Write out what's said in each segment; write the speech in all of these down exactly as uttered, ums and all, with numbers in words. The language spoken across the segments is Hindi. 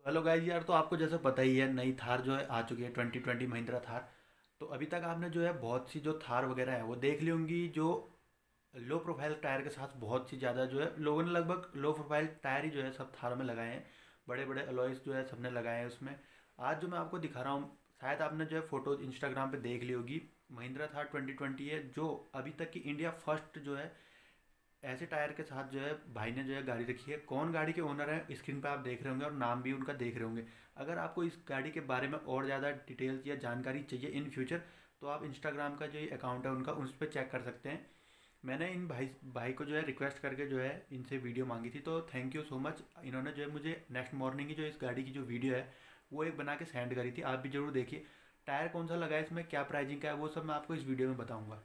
हेलो गाइस यार, तो आपको जैसे पता ही है नई थार जो है आ चुकी है ट्वेंटी ट्वेंटी महिंद्रा थार। तो अभी तक आपने जो है बहुत सी जो थार वगैरह है वो देख ली होंगी, जो लो प्रोफाइल टायर के साथ बहुत सी ज़्यादा जो है लोगों ने लगभग लो प्रोफाइल टायर ही जो है सब थार में लगाए हैं। बड़े बड़े अलॉयस जो है सबने लगाए हैं उसमें। आज जो मैं आपको दिखा रहा हूँ, शायद आपने जो है फ़ोटो इंस्टाग्राम पे देख ली होगी। महिंद्रा थार ट्वेंटी ट्वेंटी है, जो अभी तक की इंडिया फर्स्ट जो है ऐसे टायर के साथ जो है भाई ने जो है गाड़ी रखी है। कौन गाड़ी के ओनर है स्क्रीन पे आप देख रहे होंगे और नाम भी उनका देख रहे होंगे। अगर आपको इस गाड़ी के बारे में और ज़्यादा डिटेल्स या जानकारी चाहिए इन फ्यूचर, तो आप इंस्टाग्राम का जो ये अकाउंट है उनका उस पर चेक कर सकते हैं। मैंने इन भाई भाई को जो है रिक्वेस्ट करके जो है इनसे वीडियो मांगी थी, तो थैंक यू सो मच। इन्होंने जो है मुझे नेक्स्ट मॉर्निंग की जो इस गाड़ी की जो वीडियो है वो एक बना के सेंड करी थी। आप भी ज़रूर देखिए। टायर कौन सा लगा है इसमें, क्या प्राइसिंग का है, वो सब मैं आपको इस वीडियो में बताऊँगा।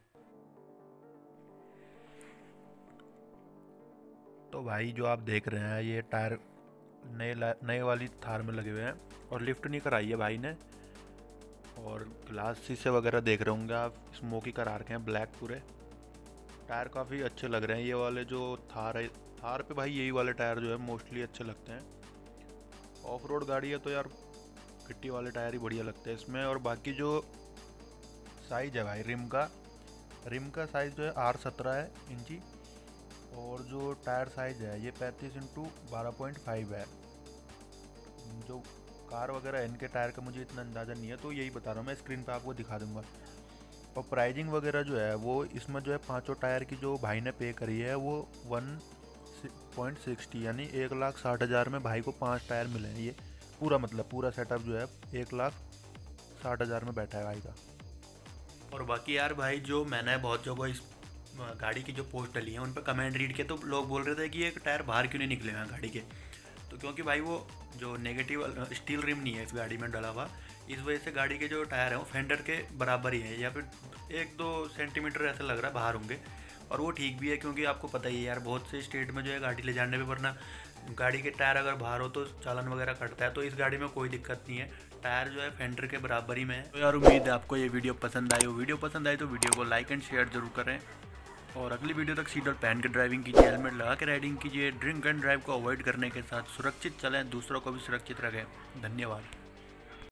तो भाई जो आप देख रहे हैं ये टायर नए ला- नए वाली थार में लगे हुए हैं और लिफ्ट नहीं कराई है भाई ने। और ग्लास शीशे वगैरह देख रहे होंगे आप, स्मोकी करा रखे हैं ब्लैक पूरे। टायर काफ़ी अच्छे लग रहे हैं ये वाले जो थार है। थार पे भाई यही वाले टायर जो है मोस्टली अच्छे लगते हैं। ऑफ रोड गाड़ी है तो यार गिट्टी वाले टायर ही बढ़िया लगते हैं इसमें। और बाकी जो साइज है भाई रिम का रिम का साइज जो है आर सत्रह है इंची। और जो टायर साइज है ये पैंतीस इंटू बारह पॉइंट फाइव है। जो कार वगैरह है इनके टायर का मुझे इतना अंदाज़ा नहीं है, तो यही बता रहा हूँ, मैं स्क्रीन पे आपको दिखा दूंगा। और प्राइजिंग वगैरह जो है वो इसमें जो है पाँचों टायर की जो भाई ने पे करी है वो वन पॉइंट सिक्सटी यानी एक लाख साठ हज़ार में भाई को पाँच टायर मिले हैं। ये पूरा मतलब पूरा सेटअप जो है एक लाख साठ हज़ार में बैठा है भाई का। और बाकी यार भाई जो मैंने बहुत जगह इस गाड़ी की जो पोस्ट डली है उन पर कमेंट रीड किया, तो लोग बोल रहे थे कि एक टायर बाहर क्यों नहीं निकले हैं गाड़ी के। तो क्योंकि भाई वो जो नेगेटिव स्टील रिम नहीं है इस गाड़ी में डला हुआ, इस वजह से गाड़ी के जो टायर हैं वो फेंडर के बराबर ही है, या फिर एक दो सेंटीमीटर ऐसा लग रहा है बाहर होंगे। और वो ठीक भी है, क्योंकि आपको पता ही है यार बहुत से स्टेट में जो है गाड़ी ले जाने पे, वरना गाड़ी के टायर अगर बाहर हो तो चालान वगैरह कटता है। तो इस गाड़ी में कोई दिक्कत नहीं है, टायर जो है फेंडर के बराबर ही में है। तो यार उम्मीद है आपको ये वीडियो पसंद आई हो। वीडियो पसंद आई तो वीडियो को लाइक एंड शेयर जरूर करें। और अगली वीडियो तक सीट बेल्ट पहन के ड्राइविंग कीजिए, हेलमेट लगा के राइडिंग कीजिए, ड्रिंक एंड ड्राइव को अवॉइड करने के साथ सुरक्षित चलें, दूसरों को भी सुरक्षित रखें। धन्यवाद।